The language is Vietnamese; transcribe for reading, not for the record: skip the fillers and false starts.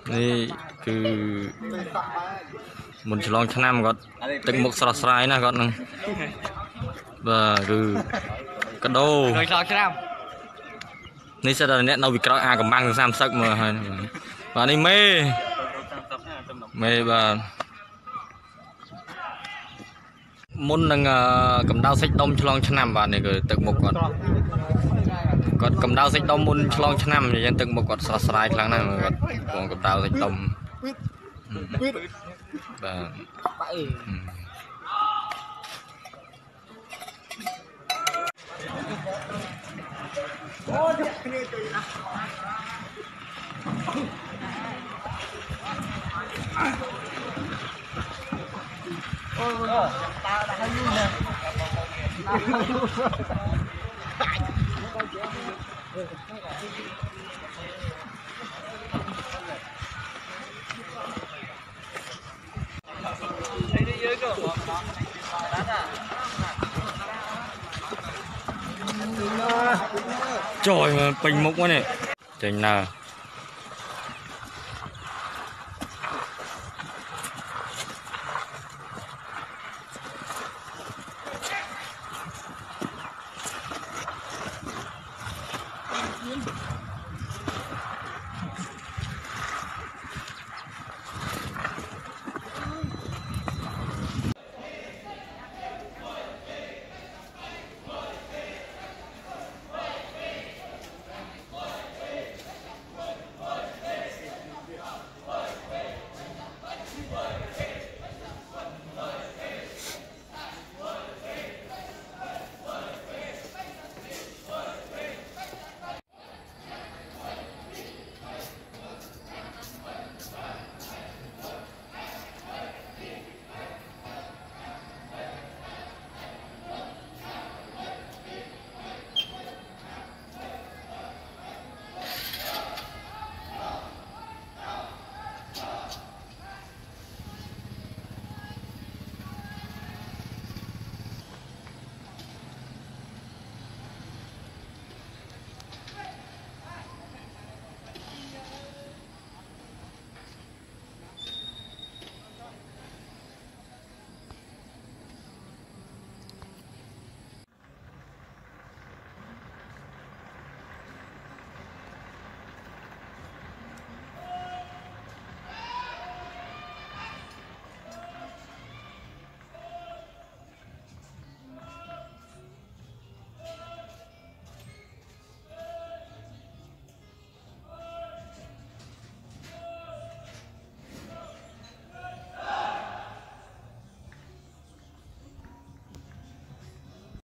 นี่คือมุนฉลองชนะมันก็ตึกมุกสระสายนะก็นึงบ่คือกระโดนี่sẽ là nét nấu bị kéo cầm băng sam sắc mà và đi mê và môn đang cầm đao sách đông cho long cho năm và này rồi từng một còn cầm đao sách đông môn cho long cho năm thì dân từng một còn sờ sài kháng này mà còn cầm đao sách đông và trời mà bình mục quá này trời nào